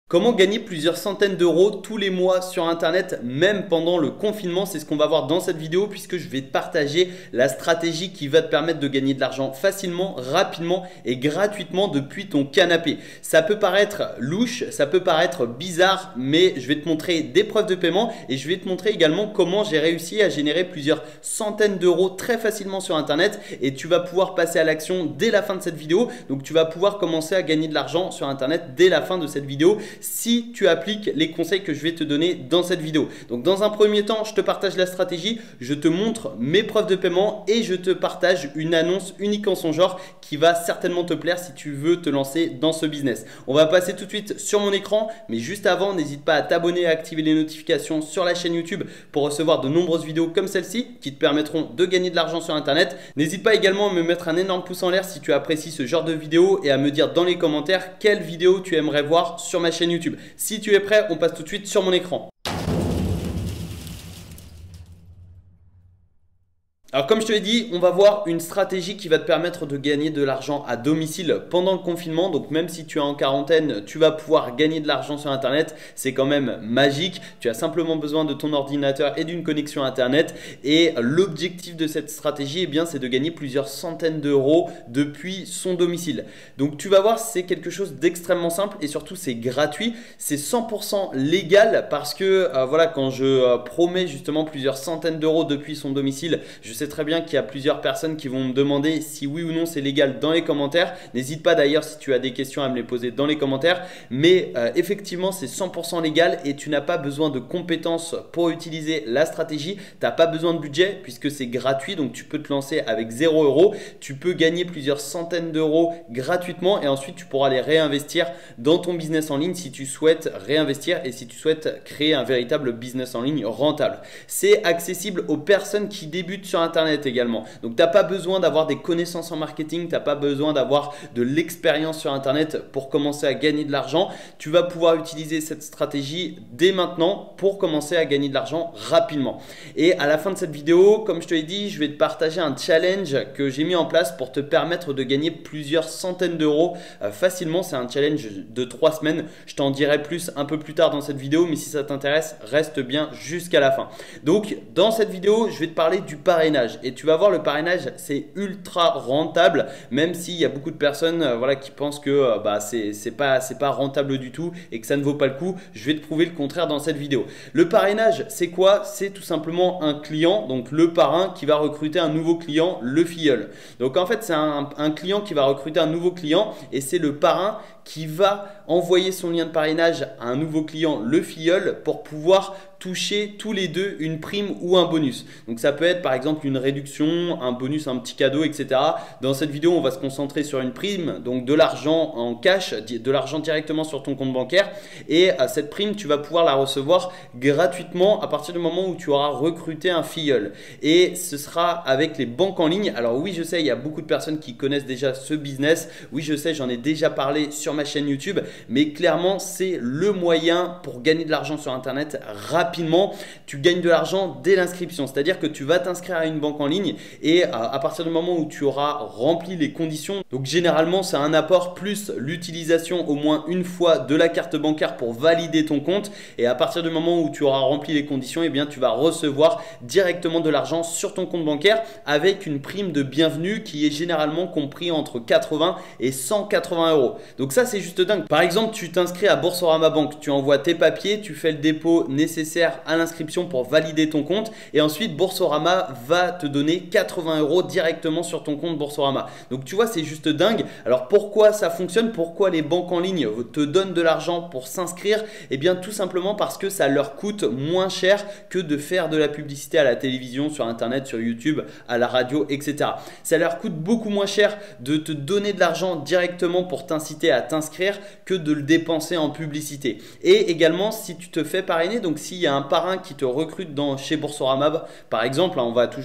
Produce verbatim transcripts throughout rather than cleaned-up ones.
Comment gagner plusieurs centaines d'euros tous les mois sur Internet, même pendant le confinement? C'est ce qu'on va voir dans cette vidéo puisque je vais te partager la stratégie qui va te permettre de gagner de l'argent facilement, rapidement et gratuitement depuis ton canapé. Ça peut paraître louche, ça peut paraître bizarre, mais je vais te montrer des preuves de paiement et je vais te montrer également comment j'ai réussi à générer plusieurs centaines d'euros très facilement sur Internet et tu vas pouvoir passer à l'action dès la fin de cette vidéo. Donc tu vas pouvoir commencer à gagner de l'argent sur Internet dès la fin de cette vidéo si tu appliques les conseils que je vais te donner dans cette vidéo. Donc dans un premier temps, je te partage la stratégie, je te montre mes preuves de paiement et je te partage une annonce unique en son genre qui va certainement te plaire si tu veux te lancer dans ce business. On va passer tout de suite sur mon écran, mais juste avant, n'hésite pas à t'abonner et à activer les notifications sur la chaîne YouTube pour recevoir de nombreuses vidéos comme celle-ci qui te permettront de gagner de l'argent sur Internet. N'hésite pas également à me mettre un énorme pouce en l'air si tu apprécies ce genre de vidéo et à me dire dans les commentaires quelle vidéo tu aimerais voir sur ma chaîne YouTube. Si tu es prêt, on passe tout de suite sur mon écran. Alors comme je te l'ai dit, on va voir une stratégie qui va te permettre de gagner de l'argent à domicile pendant le confinement. Donc même si tu es en quarantaine, tu vas pouvoir gagner de l'argent sur Internet. C'est quand même magique. Tu as simplement besoin de ton ordinateur et d'une connexion Internet. Et l'objectif de cette stratégie, eh bien, c'est de gagner plusieurs centaines d'euros depuis son domicile. Donc tu vas voir, c'est quelque chose d'extrêmement simple et surtout c'est gratuit. C'est cent pour cent légal parce que euh, voilà, quand je euh, promets justement plusieurs centaines d'euros depuis son domicile, je sais très bien qu'il y a plusieurs personnes qui vont me demander si oui ou non c'est légal dans les commentaires. N'hésite pas d'ailleurs si tu as des questions à me les poser dans les commentaires. Mais euh, effectivement, c'est cent pour cent légal et tu n'as pas besoin de compétences pour utiliser la stratégie. Tu n'as pas besoin de budget puisque c'est gratuit. Donc tu peux te lancer avec zéro euro. Tu peux gagner plusieurs centaines d'euros gratuitement et ensuite tu pourras les réinvestir dans ton business en ligne si tu souhaites réinvestir et si tu souhaites créer un véritable business en ligne rentable. C'est accessible aux personnes qui débutent sur Internet. Internet également. Donc tu n'as pas besoin d'avoir des connaissances en marketing, tu n'as pas besoin d'avoir de l'expérience sur Internet pour commencer à gagner de l'argent. Tu vas pouvoir utiliser cette stratégie dès maintenant pour commencer à gagner de l'argent rapidement. Et à la fin de cette vidéo, comme je te l'ai dit, je vais te partager un challenge que j'ai mis en place pour te permettre de gagner plusieurs centaines d'euros euh, facilement. C'est un challenge de trois semaines. Je t'en dirai plus un peu plus tard dans cette vidéo, mais si ça t'intéresse, reste bien jusqu'à la fin. Donc dans cette vidéo, je vais te parler du parrainage. Et tu vas voir, le parrainage, c'est ultra rentable, même s'il y a beaucoup de personnes euh, voilà, qui pensent que euh, bah, c'est c'est pas, c'est pas rentable du tout et que ça ne vaut pas le coup. Je vais te prouver le contraire dans cette vidéo. Le parrainage, c'est quoi? C'est tout simplement un client, donc le parrain qui va recruter un nouveau client, le filleul. Donc en fait, c'est un, un client qui va recruter un nouveau client et c'est le parrain qui va envoyer son lien de parrainage à un nouveau client, le filleul, pour pouvoir toucher tous les deux une prime ou un bonus. Donc ça peut être par exemple une réduction, un bonus, un petit cadeau, et cetera. Dans cette vidéo, on va se concentrer sur une prime, donc de l'argent en cash, de l'argent directement sur ton compte bancaire. Et à cette prime, tu vas pouvoir la recevoir gratuitement à partir du moment où tu auras recruté un filleul. Et ce sera avec les banques en ligne. Alors oui, je sais, il y a beaucoup de personnes qui connaissent déjà ce business. Oui, je sais, j'en ai déjà parlé sur ma chaîne YouTube. Mais clairement, c'est le moyen pour gagner de l'argent sur Internet rapidement. Rapidement, tu gagnes de l'argent dès l'inscription, c'est-à-dire que tu vas t'inscrire à une banque en ligne et à partir du moment où tu auras rempli les conditions, donc généralement c'est un apport plus l'utilisation au moins une fois de la carte bancaire pour valider ton compte, et à partir du moment où tu auras rempli les conditions, eh bien tu vas recevoir directement de l'argent sur ton compte bancaire avec une prime de bienvenue qui est généralement compris entre quatre-vingts et cent quatre-vingts euros. Donc ça, c'est juste dingue. Par exemple, tu t'inscris à Boursorama Banque, tu envoies tes papiers, tu fais le dépôt nécessaire à l'inscription pour valider ton compte et ensuite Boursorama va te donner quatre-vingts euros directement sur ton compte Boursorama. Donc tu vois, c'est juste dingue. Alors pourquoi ça fonctionne? Pourquoi les banques en ligne te donnent de l'argent pour s'inscrire? Eh bien tout simplement parce que ça leur coûte moins cher que de faire de la publicité à la télévision, sur Internet, sur YouTube, à la radio, et cetera. Ça leur coûte beaucoup moins cher de te donner de l'argent directement pour t'inciter à t'inscrire que de le dépenser en publicité. Et également, si tu te fais parrainer, donc s'il y a un parrain qui te recrute dans, chez Boursorama, par exemple, on va toujours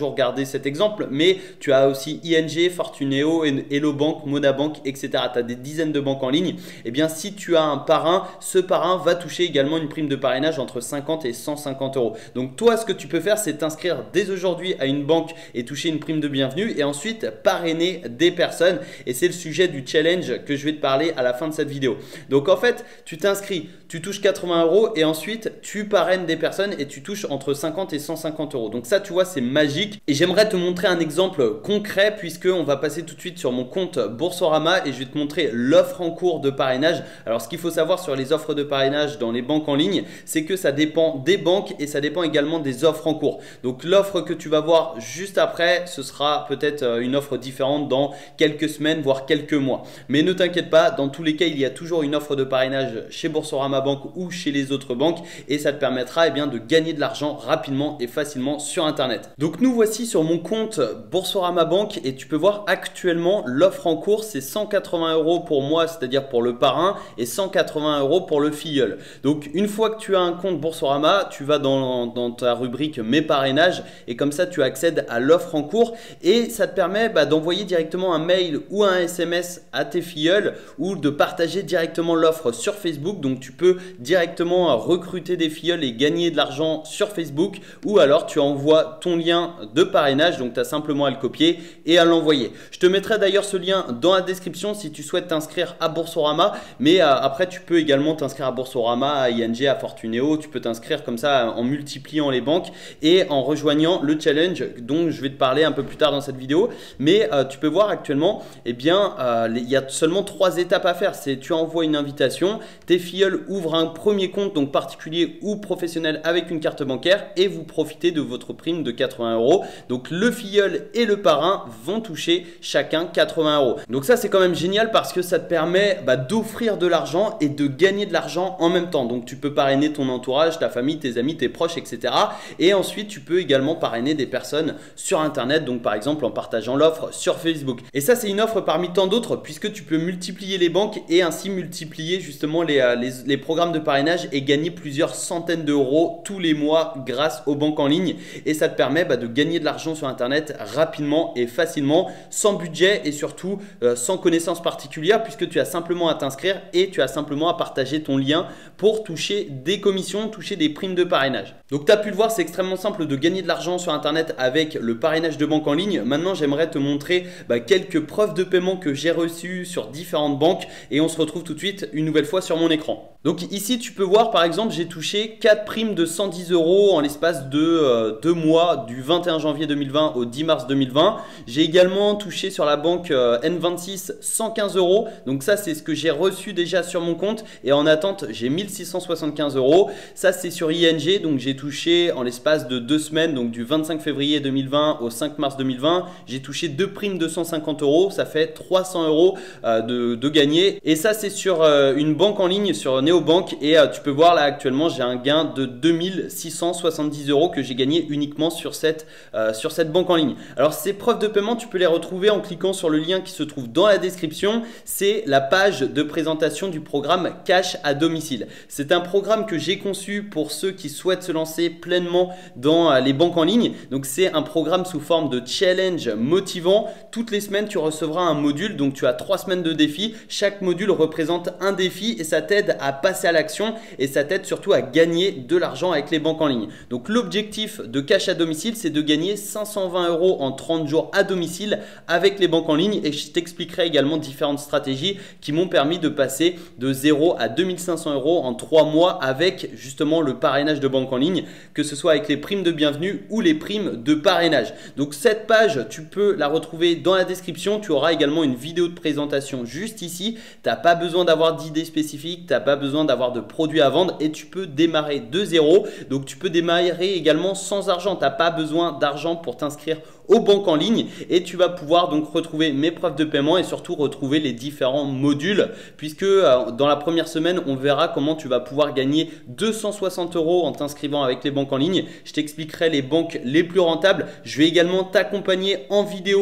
toujours garder cet exemple, mais tu as aussi I N G, Fortuneo, Hello Bank, Monabank, et cetera. Tu as des dizaines de banques en ligne. Et bien si tu as un parrain, ce parrain va toucher également une prime de parrainage entre cinquante et cent cinquante euros. Donc toi, ce que tu peux faire, c'est t'inscrire dès aujourd'hui à une banque et toucher une prime de bienvenue et ensuite parrainer des personnes. Et c'est le sujet du challenge que je vais te parler à la fin de cette vidéo. Donc en fait, tu t'inscris, tu touches quatre-vingts euros et ensuite tu parraines des personnes et tu touches entre cinquante et cent cinquante euros. Donc ça, tu vois, c'est magique. Et j'aimerais te montrer un exemple concret puisque on va passer tout de suite sur mon compte Boursorama et je vais te montrer l'offre en cours de parrainage. Alors ce qu'il faut savoir sur les offres de parrainage dans les banques en ligne, c'est que ça dépend des banques et ça dépend également des offres en cours. Donc l'offre que tu vas voir juste après, ce sera peut-être une offre différente dans quelques semaines, voire quelques mois. Mais ne t'inquiète pas, dans tous les cas, il y a toujours une offre de parrainage chez Boursorama Banque ou chez les autres banques et ça te permettra eh bien, de gagner de l'argent rapidement et facilement sur Internet. Donc nous voici sur mon compte Boursorama Banque et tu peux voir actuellement l'offre en cours, c'est cent quatre-vingts euros pour moi, c'est-à-dire pour le parrain, et cent quatre-vingts euros pour le filleul. Donc une fois que tu as un compte Boursorama, tu vas dans, dans ta rubrique mes parrainages et comme ça tu accèdes à l'offre en cours et ça te permet bah, d'envoyer directement un mail ou un S M S à tes filleuls ou de partager directement l'offre sur Facebook. Donc tu peux directement recruter des filleuls et gagner de l'argent sur Facebook ou alors tu envoies ton lien de parrainage, donc tu as simplement à le copier et à l'envoyer. Je te mettrai d'ailleurs ce lien dans la description si tu souhaites t'inscrire à Boursorama, mais euh, après tu peux également t'inscrire à Boursorama, à I N G, à Fortuneo, tu peux t'inscrire comme ça en multipliant les banques et en rejoignant le challenge dont je vais te parler un peu plus tard dans cette vidéo. Mais euh, tu peux voir actuellement, eh bien, euh, il y a seulement trois étapes à faire. C'est tu envoies une invitation, tes filleuls ouvrent un premier compte, donc particulier ou professionnel avec une carte bancaire et vous profitez de votre prime de quatre-vingts euros. Donc le filleul et le parrain vont toucher chacun quatre-vingts euros. Donc ça c'est quand même génial parce que ça te permet bah, d'offrir de l'argent et de gagner de l'argent en même temps. Donc tu peux parrainer ton entourage, ta famille, tes amis, tes proches, et cetera. Et ensuite tu peux également parrainer des personnes sur Internet, donc par exemple en partageant l'offre sur Facebook. Et ça c'est une offre parmi tant d'autres puisque tu peux multiplier les banques et ainsi multiplier justement les, les, les programmes de parrainage et gagner plusieurs centaines d'euros tous les mois grâce aux banques en ligne. Et ça te permet bah, de gagner de l'argent sur Internet rapidement et facilement, sans budget et surtout euh, sans connaissance particulière puisque tu as simplement à t'inscrire et tu as simplement à partager ton lien pour toucher des commissions, toucher des primes de parrainage. Donc tu as pu le voir, c'est extrêmement simple de gagner de l'argent sur Internet avec le parrainage de banque en ligne. Maintenant j'aimerais te montrer bah, quelques preuves de paiement que j'ai reçues sur différentes banques et on se retrouve tout de suite une nouvelle fois sur mon écran. Donc ici tu peux voir par exemple j'ai touché quatre primes de cent dix euros en l'espace de euh, deux mois du vingt et un janvier deux mille vingt au dix mars deux mille vingt. J'ai également touché sur la banque euh, N vingt-six cent quinze euros. Donc ça c'est ce que j'ai reçu déjà sur mon compte et en attente j'ai mille six cent soixante-quinze euros. Ça c'est sur I N G, donc j'ai touché en l'espace de deux semaines, donc du vingt-cinq février deux mille vingt au cinq mars deux mille vingt, j'ai touché deux primes de cent cinquante euros, ça fait trois cents euros euh, de, de gagné. Et ça c'est sur euh, une banque en ligne, sur Néobank et euh, tu peux voir là actuellement j'ai un gain de deux mille six cent soixante-dix euros que j'ai gagné uniquement sur cette, euh, sur cette banque en ligne. Alors ces preuves de paiement tu peux les retrouver en cliquant sur le lien qui se trouve dans la description. C'est la page de présentation du programme Cash à domicile. C'est un programme que j'ai conçu pour ceux qui souhaitent se lancer pleinement dans les banques en ligne. Donc c'est un programme sous forme de challenge motivant. Toutes les semaines tu recevras un module, donc tu as trois semaines de défi. Chaque module représente un défi et ça t'aide à passer à l'action et ça t'aide surtout à gagner de l'argent avec les banques en ligne. Donc l'objectif de Cash à domicile, c'est de gagner cinq cent vingt euros en trente jours à domicile avec les banques en ligne et je t'expliquerai également différentes stratégies qui m'ont permis de passer de zéro à deux mille cinq cents euros en trois mois avec justement le parrainage de banque en ligne, que ce soit avec les primes de bienvenue ou les primes de parrainage. Donc cette page, tu peux la retrouver dans la description. Tu auras également une vidéo de présentation juste ici. Tu n'as pas besoin d'avoir d'idées spécifiques, tu n'as pas besoin d'avoir de produits à vendre et tu peux démarrer de zéro. Donc tu peux démarrer également sans argent. Tu n'as pas besoin d'argent pour t'inscrire aux banques en ligne et tu vas pouvoir donc retrouver mes preuves de paiement et surtout retrouver les différents modules puisque euh, dans la première semaine on verra comment tu vas pouvoir gagner deux cent soixante euros en t'inscrivant avec les banques en ligne. Je t'expliquerai les banques les plus rentables. Je vais également t'accompagner en vidéo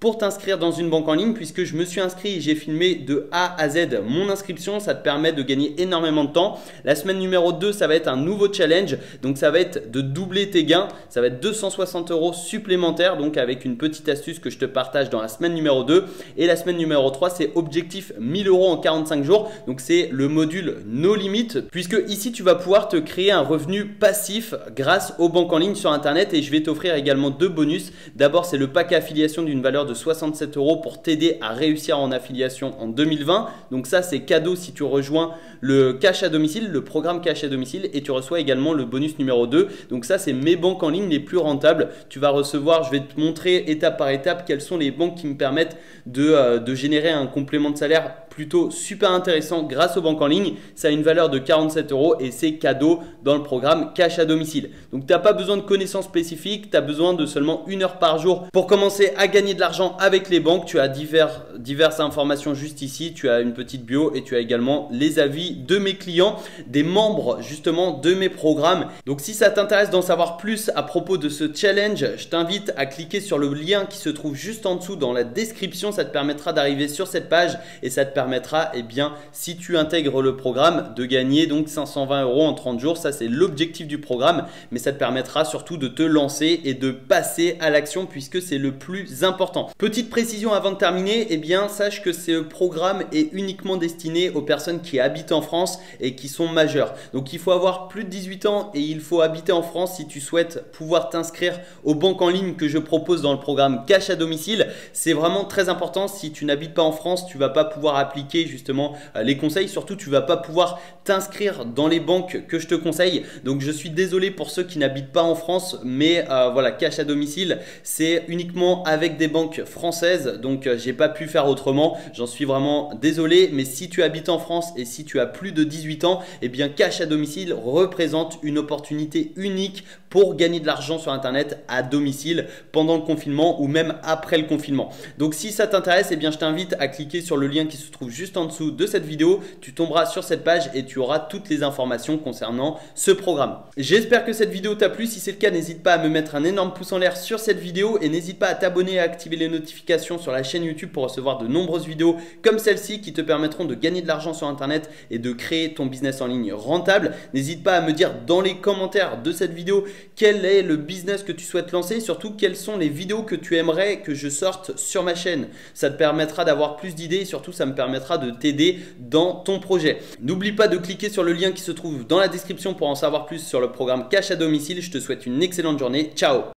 pour t'inscrire dans une banque en ligne puisque je me suis inscrit et j'ai filmé de A à Z mon inscription. Ça te permet de gagner énormément de temps. La semaine numéro deux, ça va être un nouveau challenge. Donc ça va être de doubler tes gains. Ça va être deux cent soixante euros supplémentaires, donc avec une petite astuce que je te partage dans la semaine numéro deux. Et la semaine numéro trois, c'est objectif mille euros en quarante-cinq jours. Donc c'est le module No Limit, puisque ici tu vas pouvoir te créer un revenu passif grâce aux banques en ligne sur internet. Et je vais t'offrir également deux bonus. D'abord, c'est le pack affiliation d'une valeur de soixante-sept euros pour t'aider à réussir en affiliation en deux mille vingt. Donc ça, c'est cadeau si tu rejoins le cash à domicile, le programme cash à domicile, et tu reçois également le bonus numéro deux. Donc ça, c'est mes banques en ligne les plus rentables. Tu vas recevoir, je vais te montrer étape par étape quelles sont les banques qui me permettent de, euh, de générer un complément de salaire plutôt super intéressant grâce aux banques en ligne. Ça a une valeur de quarante-sept euros et c'est cadeau dans le programme cash à domicile. Donc tu n'as pas besoin de connaissances spécifiques, tu as besoin de seulement une heure par jour pour commencer à gagner de l'argent avec les banques. Tu as divers, diverses informations juste ici, tu as une petite bio et tu as également les avis de mes clients, des membres justement de mes programmes. Donc si ça t'intéresse d'en savoir plus à propos de ce challenge, je t'invite à cliquer sur le lien qui se trouve juste en dessous dans la description. Ça te permettra d'arriver sur cette page et ça te permettra, eh bien, si tu intègres le programme, de gagner donc cinq cent vingt euros en trente jours. Ça, c'est l'objectif du programme, mais ça te permettra surtout de te lancer et de passer à l'action puisque c'est le plus important. Petite précision avant de terminer, eh bien, sache que ce programme est uniquement destiné aux personnes qui habitent en France et qui sont majeures. Donc, il faut avoir plus de dix-huit ans et il faut habiter en France si tu souhaites pouvoir t'inscrire aux banques en ligne que je propose dans le programme cash à domicile. C'est vraiment très important. Si tu n'habites pas en France, tu ne vas pas pouvoir appliquer justement les conseils. Surtout, tu ne vas pas pouvoir t'inscrire dans les banques que je te conseille. Donc, je suis désolé pour ceux qui n'habitent pas en France, mais euh, voilà, cash à domicile, c'est uniquement avec des banques françaises. Donc, euh, j'ai pas pu faire autrement. J'en suis vraiment désolé. Mais si tu habites en France et si tu as plus de dix-huit ans, eh bien, cash à domicile représente une opportunité unique pour gagner de l'argent sur Internet à domicile pendant le confinement ou même après le confinement. Donc, si ça t'intéresse, eh bien, je t'invite à cliquer sur le lien qui se trouve juste en dessous de cette vidéo. Tu tomberas sur cette page et tu auras toutes les informations concernant ce programme. J'espère que cette vidéo t'a plu. Si c'est le cas, n'hésite pas à me mettre un énorme pouce en l'air sur cette vidéo et n'hésite pas à t'abonner et à activer les notifications sur la chaîne YouTube pour recevoir de nombreuses vidéos comme celle-ci qui te permettront de gagner de l'argent sur Internet et de créer ton business en ligne rentable. N'hésite pas à me dire dans les commentaires de cette vidéo quel est le business que tu souhaites lancer, surtout quelles sont les vidéos que tu aimerais que je sorte sur ma chaîne. Ça te permettra d'avoir plus d'idées et surtout ça me permettra de t'aider dans ton projet. N'oublie pas de cliquer sur le lien qui se trouve dans la description pour en savoir plus sur le programme cash à domicile. Je te souhaite une excellente journée. Ciao!